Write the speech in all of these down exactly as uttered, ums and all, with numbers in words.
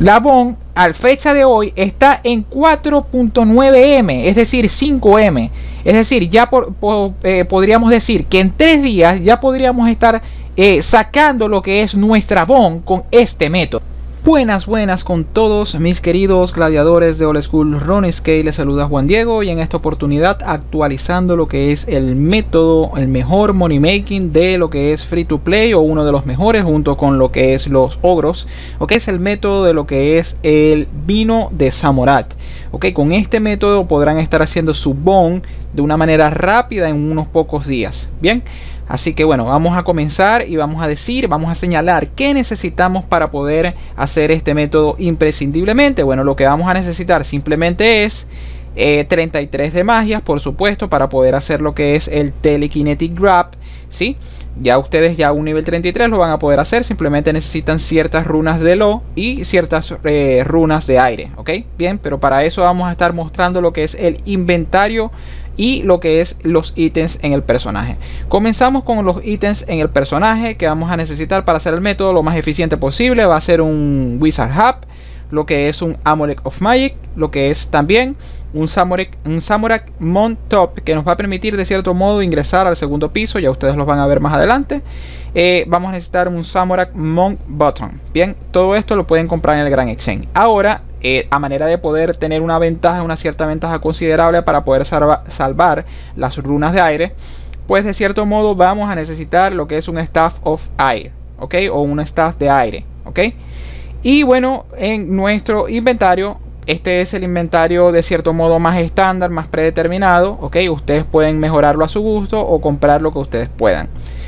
La B O N al fecha de hoy está en cuatro punto nueve eme, es decir, cinco eme. Es decir, ya por, por, eh, podríamos decir que en tres días ya podríamos estar eh, sacando lo que es nuestra B O N con este método. Buenas, buenas con todos mis queridos gladiadores de Old School RuneScape. Les saluda Juan Diego y en esta oportunidad actualizando lo que es el método, el mejor money making de lo que es free to play, o uno de los mejores junto con lo que es los ogros, ok, es el método de lo que es el vino de Zamorak. Ok, con este método podrán estar haciendo su B O N de una manera rápida en unos pocos días. Bien, así que bueno, vamos a comenzar y vamos a decir, vamos a señalar qué necesitamos para poder hacer este método imprescindiblemente. Bueno, lo que vamos a necesitar simplemente es eh, treinta y tres de magias, por supuesto, para poder hacer lo que es el Telekinetic Grab, ¿sí? Ya ustedes ya a un nivel treinta y tres lo van a poder hacer. Simplemente necesitan ciertas runas de Lo y ciertas eh, runas de aire, ¿ok? Bien, pero para eso vamos a estar mostrando lo que es el inventario y lo que es los ítems en el personaje. Comenzamos con los ítems en el personaje que vamos a necesitar para hacer el método lo más eficiente posible. Va a ser un Wizard Hub, lo que es un Amulet of Magic, lo que es también un Zamorak, un Zamorak Monk Top, que nos va a permitir de cierto modo ingresar al segundo piso. Ya ustedes los van a ver más adelante. Eh, vamos a necesitar un Zamorak Monk Bottom. Bien, todo esto lo pueden comprar en el Gran Exchange. Ahora, eh, a manera de poder tener una ventaja, una cierta ventaja considerable para poder salva, salvar las runas de aire, pues de cierto modo vamos a necesitar lo que es un Staff of Air, ok, o un Staff de aire, ok. Y bueno, en nuestro inventario, este es el inventario de cierto modo más estándar, más predeterminado, ok. Ustedes pueden mejorarlo a su gusto o comprar lo que ustedes puedan.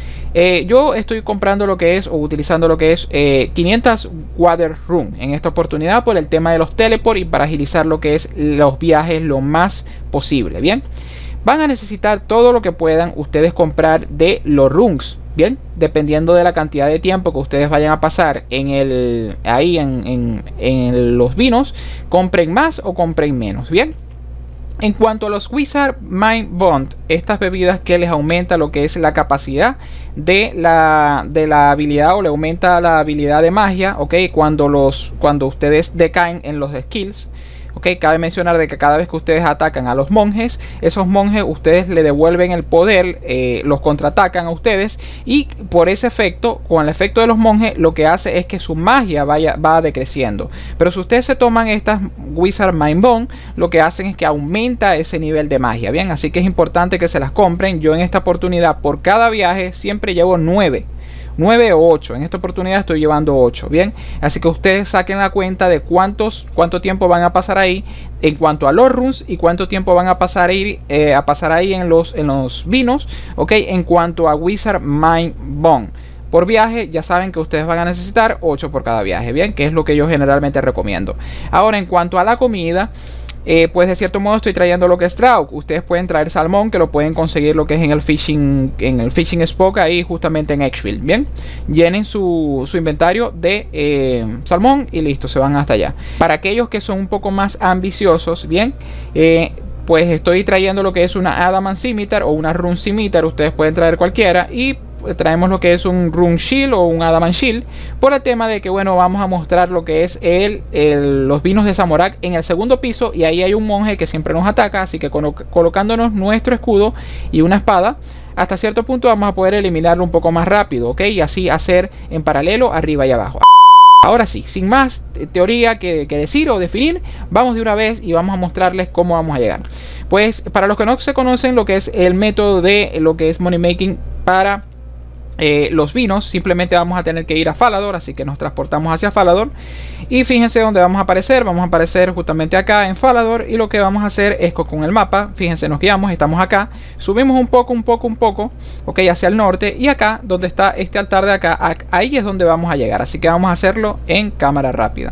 Eh, yo estoy comprando lo que es, o utilizando lo que es eh, quinientas Water Rune en esta oportunidad por el tema de los teleport y para agilizar lo que es los viajes lo más posible. Bien, van a necesitar todo lo que puedan ustedes comprar de los runes. Bien, dependiendo de la cantidad de tiempo que ustedes vayan a pasar en el ahí en, en, en los vinos, compren más o compren menos. Bien, en cuanto a los Wizard Mind Bond, estas bebidas que les aumenta lo que es la capacidad de la, de la habilidad, o le aumenta la habilidad de magia, ok, cuando los cuando ustedes decaen en los skills. Ok, cabe mencionar de que cada vez que ustedes atacan a los monjes, esos monjes ustedes le devuelven el poder, eh, los contraatacan a ustedes, y por ese efecto, con el efecto de los monjes, lo que hace es que su magia vaya, va decreciendo. Pero si ustedes se toman estas Wizard Mind Bond, lo que hacen es que aumenta ese nivel de magia. Bien, así que es importante que se las compren. Yo en esta oportunidad, por cada viaje, siempre llevo nueve. nueve o ocho, en esta oportunidad estoy llevando ocho. Bien, así que ustedes saquen la cuenta de cuántos cuánto tiempo van a pasar ahí en cuanto a los runes y cuánto tiempo van a pasar ahí, eh, a pasar ahí en los, en los vinos, ok, en cuanto a Wizard Mind Bond. Por viaje ya saben que ustedes van a necesitar ocho por cada viaje, bien, que es lo que yo generalmente recomiendo. Ahora, en cuanto a la comida, Eh, pues de cierto modo estoy trayendo lo que es trout. Ustedes pueden traer salmón, que lo pueden conseguir lo que es en el fishing en el fishing spot ahí justamente en Edgefield. Bien, llenen su, su inventario de eh, salmón y listo, se van hasta allá. Para aquellos que son un poco más ambiciosos, bien, eh, pues estoy trayendo lo que es una Adamant Scimitar o una Rune Scimitar. Ustedes pueden traer cualquiera y traemos lo que es un Rune Shield o un Adamant Shield, por el tema de que bueno, vamos a mostrar lo que es el, el, los vinos de Zamorak en el segundo piso, y ahí hay un monje que siempre nos ataca, así que colo colocándonos nuestro escudo y una espada, hasta cierto punto vamos a poder eliminarlo un poco más rápido, ok, y así hacer en paralelo arriba y abajo. Ahora sí, sin más teoría que, que decir o definir, vamos de una vez y vamos a mostrarles cómo vamos a llegar. Pues para los que no se conocen lo que es el método de lo que es money making para Eh, los vinos, simplemente vamos a tener que ir a Falador, así que nos transportamos hacia Falador y fíjense dónde vamos a aparecer. Vamos a aparecer justamente acá en Falador, y lo que vamos a hacer es con el mapa, fíjense, nos guiamos, estamos acá, subimos un poco, un poco, un poco, ok, hacia el norte, y acá donde está este altar de acá, ahí es donde vamos a llegar, así que vamos a hacerlo en cámara rápida.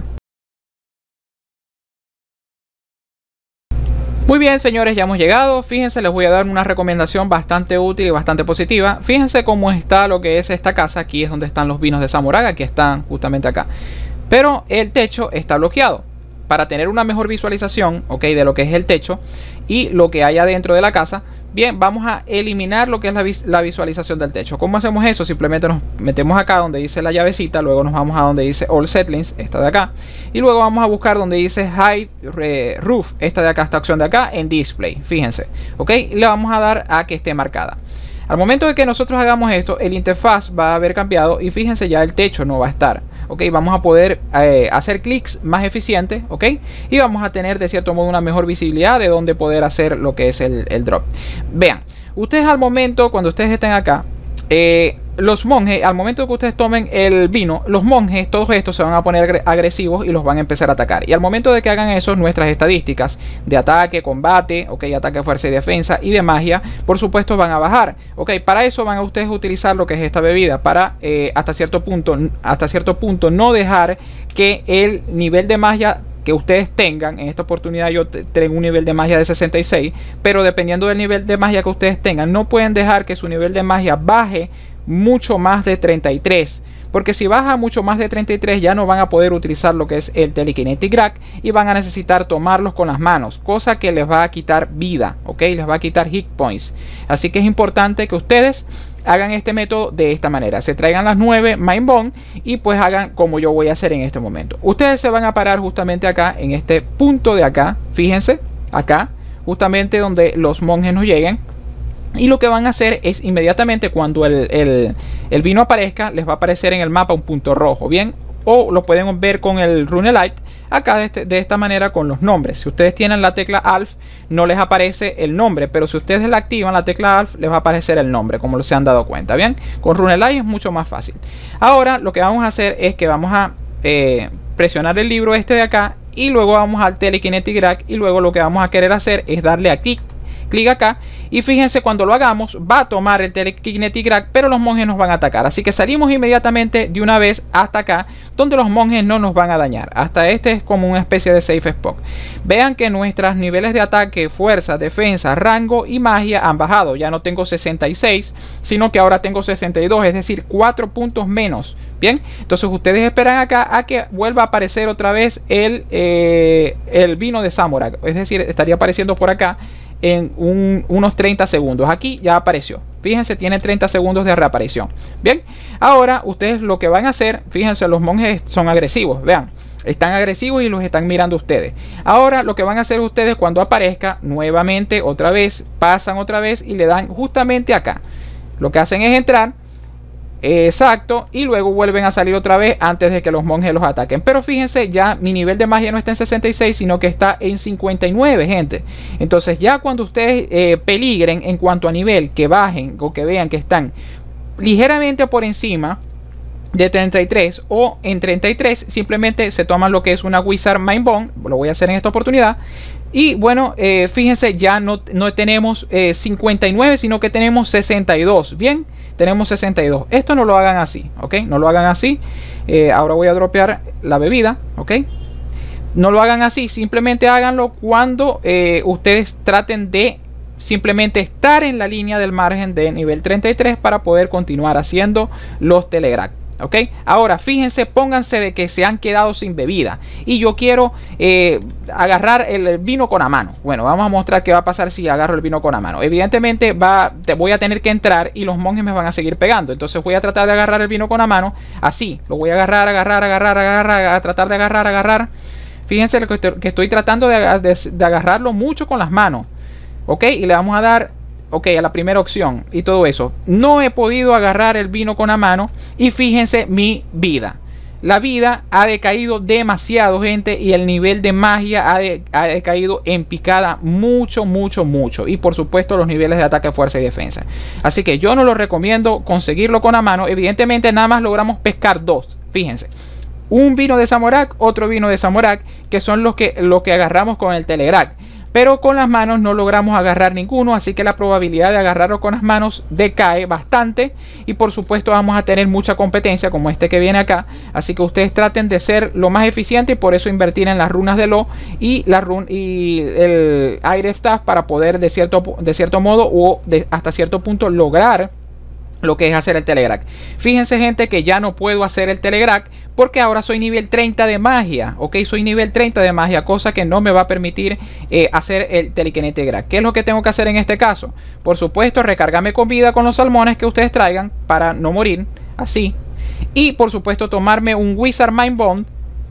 Muy bien, señores, ya hemos llegado. Fíjense, les voy a dar una recomendación bastante útil y bastante positiva. Fíjense cómo está lo que es esta casa. Aquí es donde están los vinos de Zamorak, aquí están justamente acá. Pero el techo está bloqueado. Para tener una mejor visualización, ok, de lo que es el techo, y lo que hay adentro de la casa. Bien, vamos a eliminar lo que es la, vis la visualización del techo. ¿Cómo hacemos eso? Simplemente nos metemos acá donde dice la llavecita, luego nos vamos a donde dice All Settings, esta de acá, y luego vamos a buscar donde dice Hide eh, Roof, esta de acá, esta opción de acá, en Display, fíjense, ok, y le vamos a dar a que esté marcada. Al momento de que nosotros hagamos esto, el interfaz va a haber cambiado y fíjense, ya el techo no va a estar. Ok, vamos a poder eh, hacer clics más eficientes, ok, y vamos a tener de cierto modo una mejor visibilidad de dónde poder hacer lo que es el, el drop. Vean, ustedes al momento, cuando ustedes estén acá, eh, los monjes, al momento que ustedes tomen el vino, los monjes, todos estos se van a poner agresivos y los van a empezar a atacar. Y al momento de que hagan eso, nuestras estadísticas de ataque, combate, ok, ataque, fuerza y defensa y de magia, por supuesto van a bajar. Ok, para eso van a ustedes utilizar lo que es esta bebida, para eh, hasta cierto punto, hasta cierto punto no dejar que el nivel de magia que ustedes tengan. En esta oportunidad yo tengo un nivel de magia de sesenta y seis, pero dependiendo del nivel de magia que ustedes tengan, no pueden dejar que su nivel de magia baje mucho más de treinta y tres, porque si baja mucho más de treinta y tres ya no van a poder utilizar lo que es el Telekinetic Grab y van a necesitar tomarlos con las manos, cosa que les va a quitar vida, ok, les va a quitar hit points. Así que es importante que ustedes hagan este método de esta manera, se traigan las nueve Mind Bone y pues hagan como yo voy a hacer en este momento. Ustedes se van a parar justamente acá en este punto de acá, fíjense acá, justamente donde los monjes nos lleguen. Y lo que van a hacer es inmediatamente cuando el, el, el vino aparezca, les va a aparecer en el mapa un punto rojo, bien, o lo pueden ver con el Runelite acá de, este, de esta manera con los nombres. Si ustedes tienen la tecla Alt no les aparece el nombre, pero si ustedes la activan la tecla Alt les va a aparecer el nombre, como se han dado cuenta. Bien, con Runelite es mucho más fácil. Ahora lo que vamos a hacer es que vamos a eh, presionar el libro este de acá y luego vamos al Telekinetic Grab y luego lo que vamos a querer hacer es darle aquí clic acá y fíjense, cuando lo hagamos va a tomar el Telekinetic Grab, pero los monjes nos van a atacar, así que salimos inmediatamente de una vez hasta acá donde los monjes no nos van a dañar. Hasta este es como una especie de safe spot. Vean que nuestros niveles de ataque, fuerza, defensa, rango y magia han bajado. Ya no tengo sesenta y seis, sino que ahora tengo sesenta y dos, es decir, cuatro puntos menos. Bien, entonces ustedes esperan acá a que vuelva a aparecer otra vez el, eh, el vino de Zamorak, es decir, estaría apareciendo por acá en un, unos treinta segundos. Aquí ya apareció, fíjense, tiene treinta segundos de reaparición. Bien, ahora ustedes lo que van a hacer, fíjense, los monjes son agresivos, vean, están agresivos y los están mirando ustedes. Ahora lo que van a hacer ustedes cuando aparezca nuevamente, otra vez, pasan otra vez y le dan justamente acá. Lo que hacen es entrar, exacto, y luego vuelven a salir otra vez antes de que los monjes los ataquen. Pero fíjense, ya mi nivel de magia no está en sesenta y seis, sino que está en cincuenta y nueve, gente. Entonces ya cuando ustedes eh, peligren en cuanto a nivel, que bajen o que vean que están ligeramente por encima de treinta y tres o en treinta y tres, simplemente se toman lo que es una Wizard Mind Bone. Lo voy a hacer en esta oportunidad. Y bueno, eh, fíjense, ya no, no tenemos eh, cincuenta y nueve, sino que tenemos sesenta y dos. Bien, tenemos sesenta y dos. Esto no lo hagan así, ok, no lo hagan así. eh, ahora voy a dropear la bebida, ok. No lo hagan así, simplemente háganlo cuando eh, ustedes traten de simplemente estar en la línea del margen de nivel treinta y tres para poder continuar haciendo los Telegrab. Ok, ahora fíjense, pónganse de que se han quedado sin bebida y yo quiero eh, agarrar el vino con la mano. Bueno, vamos a mostrar qué va a pasar si agarro el vino con la mano. Evidentemente va, te voy a tener que entrar y los monjes me van a seguir pegando. Entonces voy a tratar de agarrar el vino con la mano así. Lo voy a agarrar, agarrar, agarrar, agarrar, a tratar de agarrar, agarrar. Fíjense que estoy, que estoy tratando de, de, de agarrarlo mucho con las manos. Ok, y le vamos a dar ok a la primera opción y todo eso. No he podido agarrar el vino con la mano y fíjense mi vida. La vida ha decaído demasiado, gente, y el nivel de magia ha, de, ha decaído en picada mucho, mucho, mucho. Y por supuesto los niveles de ataque, fuerza y defensa. Así que yo no lo recomiendo conseguirlo con la mano. Evidentemente nada más logramos pescar dos. Fíjense. Un vino de Zamorak, otro vino de Zamorak, que son los que, los que agarramos con el Telegrab. Pero con las manos no logramos agarrar ninguno, así que la probabilidad de agarrarlo con las manos decae bastante. Y por supuesto vamos a tener mucha competencia como este que viene acá. Así que ustedes traten de ser lo más eficiente y por eso invertir en las runas de Lo y, la run y el Aire Staff para poder de cierto, de cierto modo o de, hasta cierto punto lograr lo que es hacer el telegraph. Fíjense, gente, que ya no puedo hacer el telegraph porque ahora soy nivel treinta de magia, ok, soy nivel treinta de magia, cosa que no me va a permitir eh, hacer el telekinetic grab. ¿Qué es lo que tengo que hacer en este caso? Por supuesto, recargarme con vida con los salmones que ustedes traigan para no morir, así, y por supuesto tomarme un Wizard Mind Bond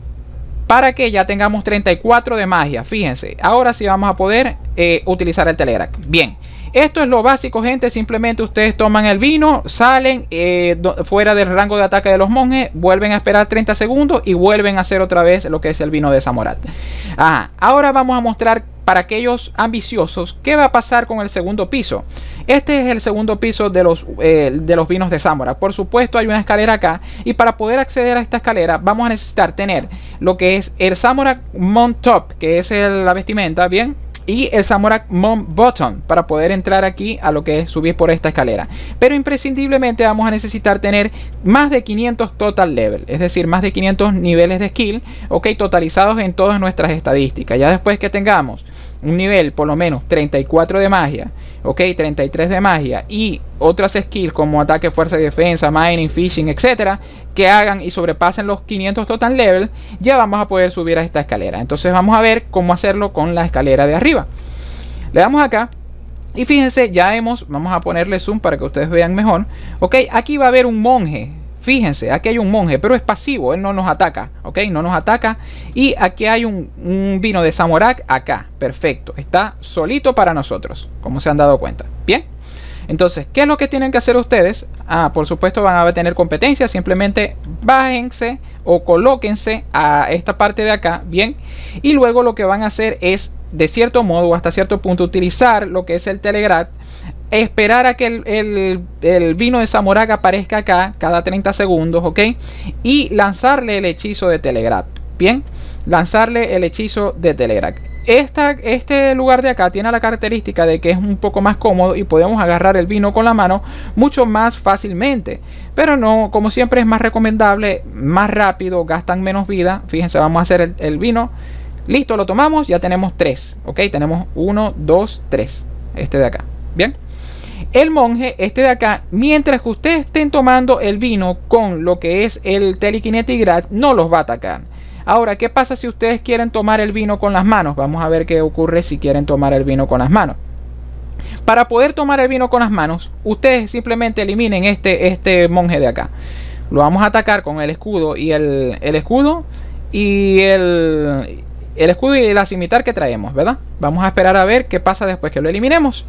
para que ya tengamos treinta y cuatro de magia. Fíjense, ahora sí vamos a poder eh, utilizar el telegraph. Bien, esto es lo básico, gente. Simplemente ustedes toman el vino, salen eh, do, fuera del rango de ataque de los monjes, vuelven a esperar treinta segundos y vuelven a hacer otra vez lo que es el vino de Zamorak. Ah, ahora vamos a mostrar para aquellos ambiciosos qué va a pasar con el segundo piso. Este es el segundo piso de los, eh, de los vinos de Zamorak. Por supuesto, hay una escalera acá, y para poder acceder a esta escalera vamos a necesitar tener lo que es el Zamorak Mount Top, que es el, la vestimenta, bien, y el Zamorak Mount Bottom para poder entrar aquí a lo que es subir por esta escalera. Pero imprescindiblemente vamos a necesitar tener más de quinientos total level, es decir, más de quinientos niveles de skill, ok, totalizados en todas nuestras estadísticas. Ya después que tengamos un nivel por lo menos treinta y cuatro de magia, ok, treinta y tres de magia y otras skills como ataque, fuerza y defensa, mining, fishing, etcétera, que hagan y sobrepasen los quinientos total level, ya vamos a poder subir a esta escalera. Entonces vamos a ver cómo hacerlo con la escalera de arriba. Le damos acá y fíjense, ya hemos, vamos a ponerle zoom para que ustedes vean mejor, ok, aquí va a haber un monje. Fíjense, aquí hay un monje, pero es pasivo, él no nos ataca, ok, no nos ataca. Y aquí hay un, un vino de Zamorak acá, perfecto, está solito para nosotros, como se han dado cuenta. Bien, entonces, ¿qué es lo que tienen que hacer ustedes? Ah, por supuesto van a tener competencia, simplemente bájense o colóquense a esta parte de acá, bien. Y luego lo que van a hacer es, de cierto modo, hasta cierto punto, utilizar lo que es el telegraph, esperar a que el, el, el vino de Zamorak aparezca acá cada treinta segundos, ok, y lanzarle el hechizo de telegraph. Bien, lanzarle el hechizo de telegraph. Esta, este lugar de acá tiene la característica de que es un poco más cómodo y podemos agarrar el vino con la mano mucho más fácilmente, pero no, como siempre es más recomendable, más rápido, gastan menos vida. Fíjense, vamos a hacer el, el vino, listo, lo tomamos, ya tenemos tres, ok, tenemos uno, dos, tres, este de acá. Bien, el monje, este de acá, mientras que ustedes estén tomando el vino con lo que es el telekinetic grab, no los va a atacar. Ahora, ¿qué pasa si ustedes quieren tomar el vino con las manos? Vamos a ver qué ocurre si quieren tomar el vino con las manos. Para poder tomar el vino con las manos, ustedes simplemente eliminen este, este monje de acá. Lo vamos a atacar con el escudo y el, el escudo y el, el escudo y la cimitar que traemos, ¿verdad? Vamos a esperar a ver qué pasa después que lo eliminemos.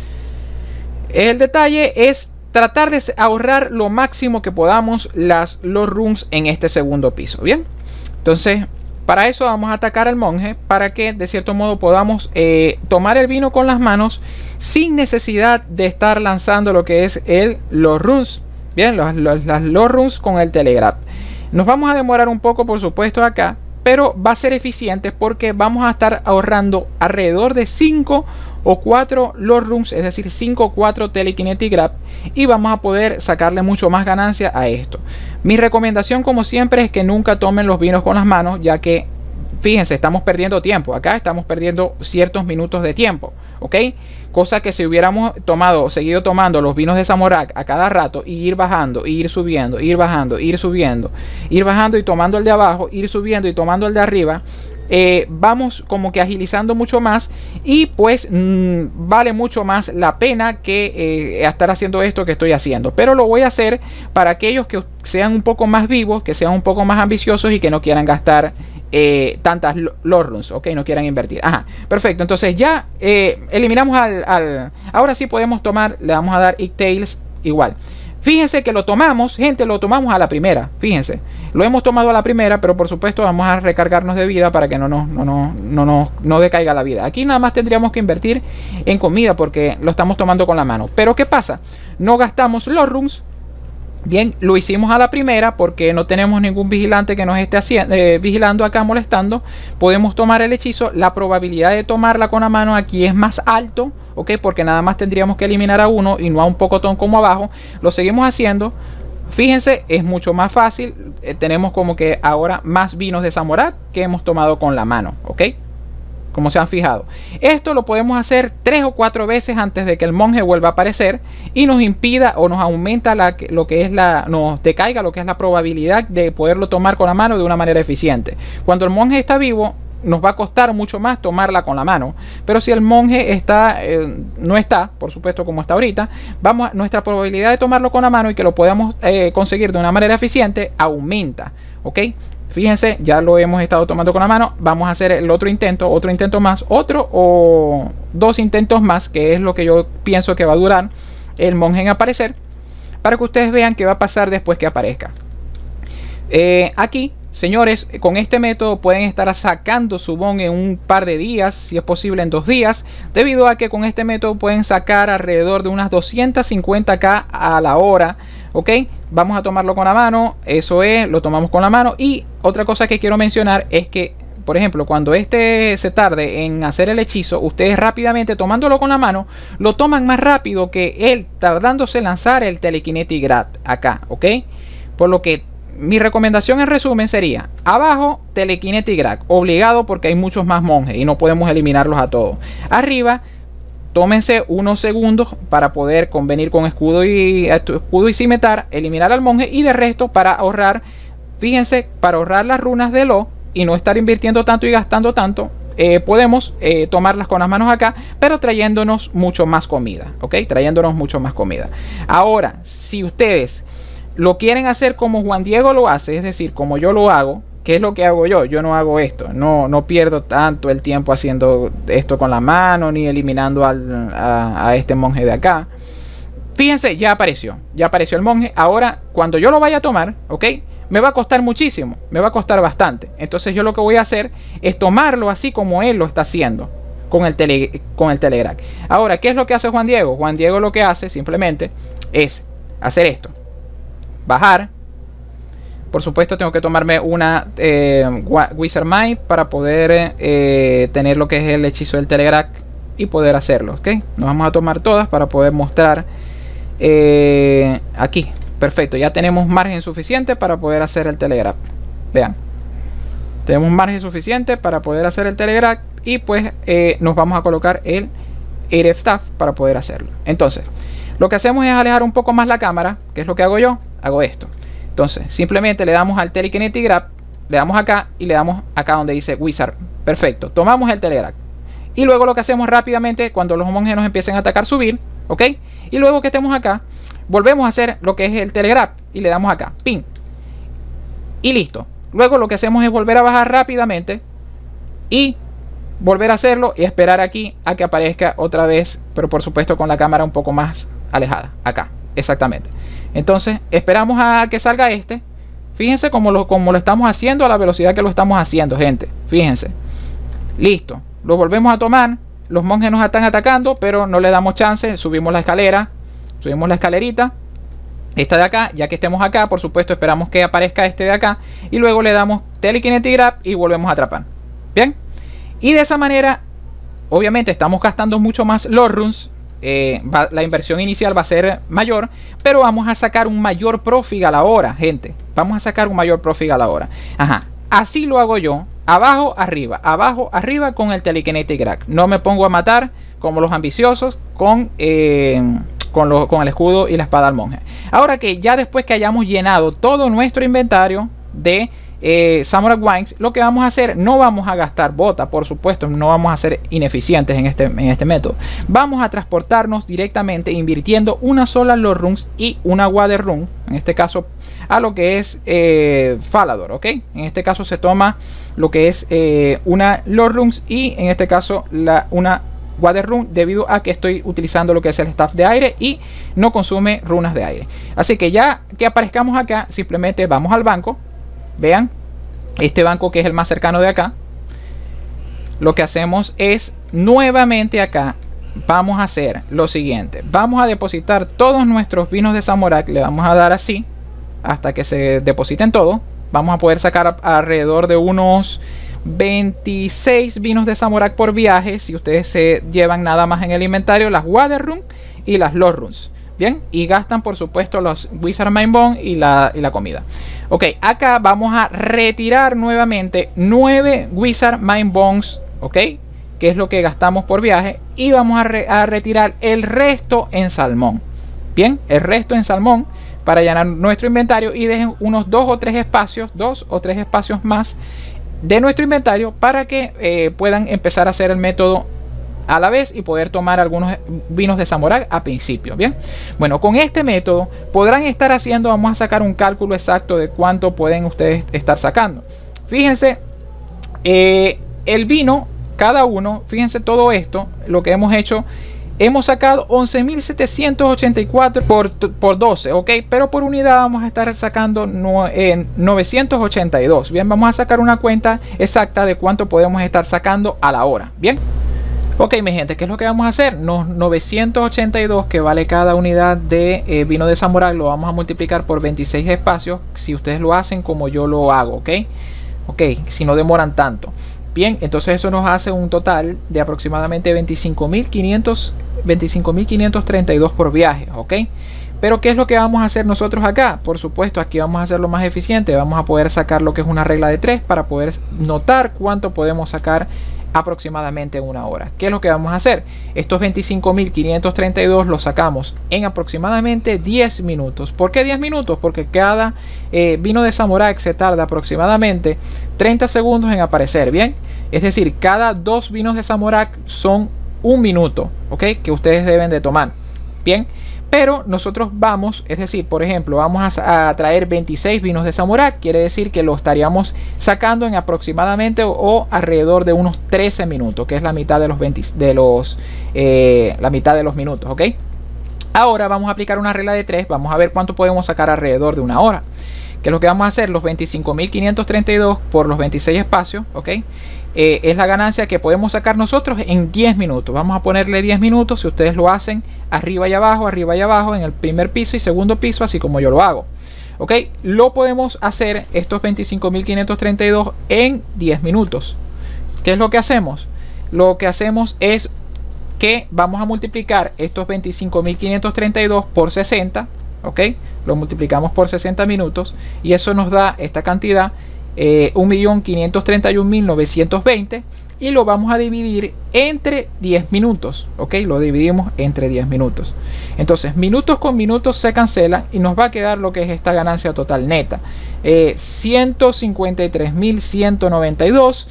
El detalle es tratar de ahorrar lo máximo que podamos las, los runes en este segundo piso, ¿bien? Entonces, para eso vamos a atacar al monje, para que de cierto modo podamos eh, tomar el vino con las manos sin necesidad de estar lanzando lo que es el, los runes. Bien, los, los, los, los runes con el telegraph. Nos vamos a demorar un poco, por supuesto, acá, pero va a ser eficiente porque vamos a estar ahorrando alrededor de cinco o cuatro Lord Runes, es decir, cinco o cuatro Telekinetic Grab, y vamos a poder sacarle mucho más ganancia a esto. Mi recomendación, como siempre, es que nunca tomen los vinos con las manos, ya que fíjense, estamos perdiendo tiempo. Acá estamos perdiendo ciertos minutos de tiempo, ¿ok? Cosa que si hubiéramos tomado, seguido tomando los vinos de Zamorak a cada rato, y ir bajando, y ir subiendo, ir bajando, ir subiendo, ir bajando y tomando el de abajo, ir subiendo y tomando el de arriba, eh, vamos como que agilizando mucho más, y pues mmm, vale mucho más la pena que eh, estar haciendo esto que estoy haciendo. Pero lo voy a hacer para aquellos que sean un poco más vivos, que sean un poco más ambiciosos y que no quieran gastar Eh, tantas Lord Runes, ok, no quieran invertir. Ajá, perfecto. Entonces ya eh, eliminamos al, al ahora sí podemos tomar, le vamos a dar Ig Tails igual. Fíjense que lo tomamos, gente, lo tomamos a la primera. Fíjense, lo hemos tomado a la primera, pero por supuesto vamos a recargarnos de vida para que no nos no, no, no, no, no decaiga la vida. Aquí nada más tendríamos que invertir en comida porque lo estamos tomando con la mano. Pero ¿qué pasa? No gastamos Lord Runes. Bien, lo hicimos a la primera porque no tenemos ningún vigilante que nos esté haciendo, eh, vigilando acá, molestando. Podemos tomar el hechizo. La probabilidad de tomarla con la mano aquí es más alto, ok, porque nada más tendríamos que eliminar a uno y no a un pocotón como abajo. Lo seguimos haciendo. Fíjense, es mucho más fácil. Eh, tenemos como que ahora más vinos de Zamorak que hemos tomado con la mano, ok. como se han fijado. Esto lo podemos hacer tres o cuatro veces antes de que el monje vuelva a aparecer y nos impida o nos aumenta la, lo que es la, nos decaiga lo que es la probabilidad de poderlo tomar con la mano de una manera eficiente. Cuando el monje está vivo, nos va a costar mucho más tomarla con la mano, pero si el monje está eh, no está, por supuesto, como está ahorita, vamos a, nuestra probabilidad de tomarlo con la mano y que lo podamos eh, conseguir de una manera eficiente aumenta, ¿ok? Fíjense, ya lo hemos estado tomando con la mano. Vamos a hacer el otro intento, otro intento más, otro o dos intentos más, que es lo que yo pienso que va a durar el monje en aparecer, para que ustedes vean qué va a pasar después que aparezca. Eh, aquí, señores, con este método pueden estar sacando su bon en un par de días, si es posible en dos días, debido a que con este método pueden sacar alrededor de unas doscientas cincuenta K a la hora, ¿ok? Vamos a tomarlo con la mano, eso es, lo tomamos con la mano. Y otra cosa que quiero mencionar es que, por ejemplo, cuando este se tarde en hacer el hechizo, ustedes rápidamente tomándolo con la mano, lo toman más rápido que él tardándose en lanzar el Telekinetic Grab acá, ¿ok? Por lo que mi recomendación en resumen sería, abajo Telekinetic Grab, obligado porque hay muchos más monjes y no podemos eliminarlos a todos. Arriba, tómense unos segundos para poder convenir con escudo y, escudo y cimitar, eliminar al monje, y de resto para ahorrar, fíjense, para ahorrar las runas de Lo y no estar invirtiendo tanto y gastando tanto, eh, podemos eh, tomarlas con las manos acá, pero trayéndonos mucho más comida, ¿ok? Trayéndonos mucho más comida. Ahora, si ustedes lo quieren hacer como Juan Diego lo hace, es decir, como yo lo hago, ¿qué es lo que hago yo? Yo no hago esto, no, no pierdo tanto el tiempo haciendo esto con la mano, ni eliminando al, a, a este monje de acá. Fíjense, ya apareció, ya apareció el monje. Ahora, cuando yo lo vaya a tomar, ¿ok? Me va a costar muchísimo, me va a costar bastante. Entonces yo lo que voy a hacer es tomarlo así como él lo está haciendo, con el, tele, con el Telegraph. Ahora, ¿qué es lo que hace Juan Diego? Juan Diego lo que hace simplemente es hacer esto. Bajar. Por supuesto tengo que tomarme una eh, Wizard Mind para poder eh, tener lo que es el hechizo del Telegraph y poder hacerlo, ¿ok? Nos vamos a tomar todas para poder mostrar eh, aquí. Perfecto, ya tenemos margen suficiente para poder hacer el Telegraph. Vean, tenemos margen suficiente para poder hacer el Telegraph y pues eh, nos vamos a colocar el Air Staff para poder hacerlo. Entonces, lo que hacemos es alejar un poco más la cámara. ¿Qué es lo que hago yo? Hago esto. Entonces, simplemente le damos al Telekinetic Grab, le damos acá y le damos acá donde dice Wizard. Perfecto, tomamos el Telegraph. Y luego lo que hacemos rápidamente, cuando los monjes nos empiecen a atacar, subir, ¿ok? Y luego que estemos acá, volvemos a hacer lo que es el Telegraph y le damos acá, pin. Y listo. Luego lo que hacemos es volver a bajar rápidamente y volver a hacerlo y esperar aquí a que aparezca otra vez, pero por supuesto con la cámara un poco más alejada, acá, exactamente. Entonces esperamos a que salga este. Fíjense cómo lo, cómo lo estamos haciendo, a la velocidad que lo estamos haciendo, gente. Fíjense. Listo. Lo volvemos a tomar. Los monjes nos están atacando, pero no le damos chance. Subimos la escalera. Subimos la escalerita. Esta de acá. Ya que estemos acá, por supuesto, esperamos que aparezca este de acá. Y luego le damos Telekinetic Grab y volvemos a atrapar. Bien. Y de esa manera, obviamente estamos gastando mucho más Lord Runes. Eh, va, la inversión inicial va a ser mayor, pero vamos a sacar un mayor profit a la hora, gente. Vamos a sacar un mayor profit a la hora. Ajá. Así lo hago yo. Abajo, arriba. Abajo, arriba con el Telekinetic Grab. No me pongo a matar como los ambiciosos con, eh, con, lo, con el escudo y la espada al monje. Ahora que ya después que hayamos llenado todo nuestro inventario de Eh, Samurai Wines, lo que vamos a hacer, no vamos a gastar bota, por supuesto, no vamos a ser ineficientes en este, en este método. Vamos a transportarnos directamente invirtiendo una sola Lord Runes y una Water Rune, en este caso a lo que es eh, Falador, ok. En este caso se toma lo que es eh, una Lord Runes y en este caso la, una Water Rune, debido a que estoy utilizando lo que es el staff de aire y no consume runas de aire. Así que ya que aparezcamos acá, simplemente vamos al banco. Vean, este banco que es el más cercano de acá. Lo que hacemos es nuevamente acá vamos a hacer lo siguiente. Vamos a depositar todos nuestros vinos de Zamorak. Le vamos a dar así hasta que se depositen todos. Vamos a poder sacar alrededor de unos veintiséis vinos de Zamorak por viaje, si ustedes se llevan nada más en el inventario las Water Runes y las Lord Runes. Bien, y gastan por supuesto los Wizard Mind Bone y la, y la comida. Ok, acá vamos a retirar nuevamente nueve Wizard Mind Bones, ok, que es lo que gastamos por viaje, y vamos a, re a retirar el resto en salmón. Bien, el resto en salmón para llenar nuestro inventario, y dejen unos dos o tres espacios, dos o tres espacios más de nuestro inventario para que eh, puedan empezar a hacer el método a la vez y poder tomar algunos vinos de Zamorak a principio. Bien, bueno, con este método podrán estar haciendo, vamos a sacar un cálculo exacto de cuánto pueden ustedes estar sacando. Fíjense, eh, el vino, cada uno, fíjense todo esto, lo que hemos hecho, hemos sacado once mil setecientos ochenta y cuatro por, por doce, ok, pero por unidad vamos a estar sacando no, eh, novecientos ochenta y dos. Bien, vamos a sacar una cuenta exacta de cuánto podemos estar sacando a la hora. Bien, ok, mi gente, ¿qué es lo que vamos a hacer? Los novecientos ochenta y dos que vale cada unidad de eh, vino de Zamorak lo vamos a multiplicar por veintiséis espacios, si ustedes lo hacen como yo lo hago, ok, ok, si no demoran tanto. Bien, entonces eso nos hace un total de aproximadamente veinticinco mil quinientos treinta y dos por viaje, ok. Pero ¿qué es lo que vamos a hacer nosotros acá? Por supuesto, aquí vamos a hacerlo más eficiente. Vamos a poder sacar lo que es una regla de tres para poder notar cuánto podemos sacar aproximadamente en una hora. ¿Qué es lo que vamos a hacer? Estos veinticinco mil quinientos treinta y dos los sacamos en aproximadamente diez minutos. ¿Por qué diez minutos? Porque cada eh, vino de Zamorak se tarda aproximadamente treinta segundos en aparecer. Bien, es decir, cada dos vinos de Zamorak son un minuto, ok, que ustedes deben de tomar. Bien, pero nosotros vamos, es decir, por ejemplo, vamos a, a traer veintiséis vinos de Zamorak, quiere decir que lo estaríamos sacando en aproximadamente o, o alrededor de unos trece minutos, que es la mitad de los veinte, de los eh, la mitad de los minutos, ok. Ahora vamos a aplicar una regla de tres, vamos a ver cuánto podemos sacar alrededor de una hora. Que es lo que vamos a hacer, los veinticinco mil quinientos treinta y dos por los veintiséis espacios, ok, eh, es la ganancia que podemos sacar nosotros en diez minutos. Vamos a ponerle diez minutos, si ustedes lo hacen arriba y abajo, arriba y abajo, en el primer piso y segundo piso, así como yo lo hago, ok. Lo podemos hacer estos veinticinco mil quinientos treinta y dos en diez minutos. ¿Qué es lo que hacemos? Lo que hacemos es que vamos a multiplicar estos veinticinco mil quinientos treinta y dos por sesenta, ok, lo multiplicamos por sesenta minutos y eso nos da esta cantidad, eh, un millón quinientos treinta y un mil novecientos veinte, y lo vamos a dividir entre diez minutos, ok, lo dividimos entre diez minutos. Entonces minutos con minutos se cancelan y nos va a quedar lo que es esta ganancia total neta, eh, ciento cincuenta y tres mil ciento noventa y dos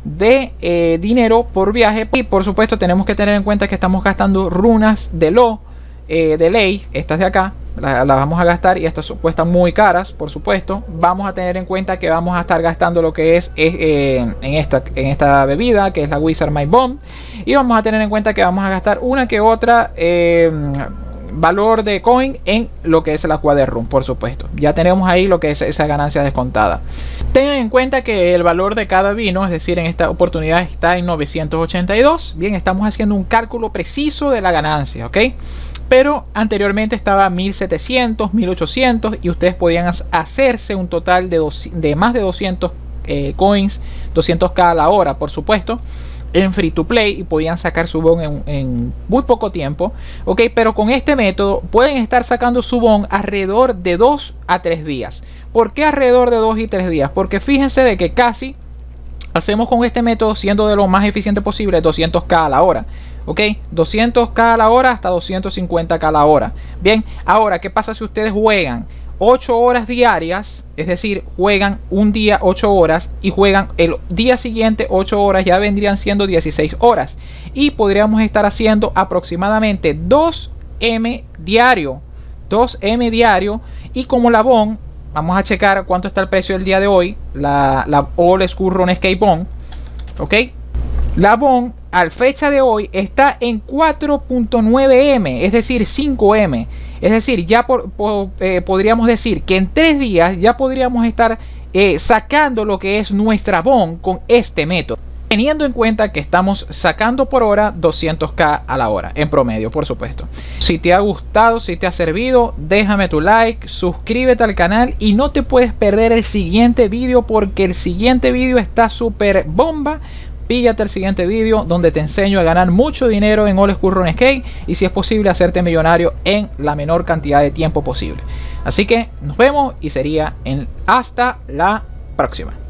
de eh, dinero por viaje. Y por supuesto tenemos que tener en cuenta que estamos gastando runas de lo eh, de ley, estas de acá las la vamos a gastar, y estas cuestan muy caras, por supuesto. Vamos a tener en cuenta que vamos a estar gastando lo que es eh, en, esta, en esta bebida, que es la Wizard Mind Bomb, y vamos a tener en cuenta que vamos a gastar una que otra eh, valor de coin en lo que es la Aquaderrum, por supuesto. Ya tenemos ahí lo que es esa ganancia descontada. Tengan en cuenta que el valor de cada vino, es decir, en esta oportunidad está en novecientos ochenta y dos. Bien, estamos haciendo un cálculo preciso de la ganancia, ok, pero anteriormente estaba mil setecientos, mil ochocientos, y ustedes podían hacerse un total de, dos, de más de doscientos eh, coins, doscientos k a la hora, por supuesto, en free to play, y podían sacar su bon en, en muy poco tiempo, ok. Pero con este método pueden estar sacando su bon alrededor de dos a tres días. ¿Por qué alrededor de dos y tres días? Porque fíjense de que casi hacemos con este método, siendo de lo más eficiente posible, doscientos k a la hora, ok, doscientos k a la hora hasta doscientos cincuenta k a la hora. Bien, ahora, ¿qué pasa si ustedes juegan ocho horas diarias? Es decir, juegan un día ocho horas y juegan el día siguiente ocho horas, ya vendrían siendo dieciséis horas, y podríamos estar haciendo aproximadamente dos eme diario, dos eme diario. Y como la bon, vamos a checar cuánto está el precio del día de hoy, la, la Old School RuneScape Bon, ok, la bon al fecha de hoy está en cuatro punto nueve eme, es decir, cinco eme. Es decir, ya por, por, eh, podríamos decir que en tres días ya podríamos estar eh, sacando lo que es nuestra bon con este método, teniendo en cuenta que estamos sacando por hora doscientos k a la hora en promedio, por supuesto. Si te ha gustado, si te ha servido, déjame tu like, suscríbete al canal y no te puedes perder el siguiente vídeo, porque el siguiente vídeo está súper bomba. Píllate el siguiente vídeo donde te enseño a ganar mucho dinero en Old School RuneScape, y si es posible hacerte millonario en la menor cantidad de tiempo posible. Así que nos vemos y sería en hasta la próxima.